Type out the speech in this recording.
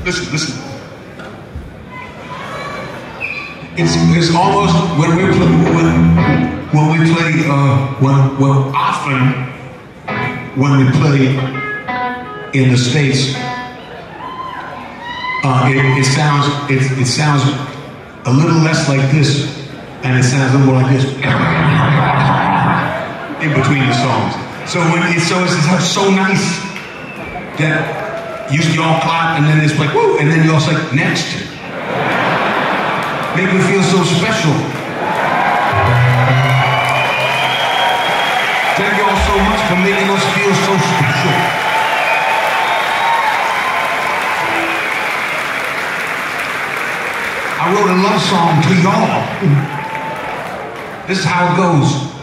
Listen, listen. It's almost when we play when we play in the States, it sounds a little less like this, and it sounds a little more like this in between the songs. So it's so nice that you all clap, and then it's like woo, and then you all say next. Make me feel so special. Thank you all so much for making us feel so special. I wrote a love song to y'all. This is how it goes.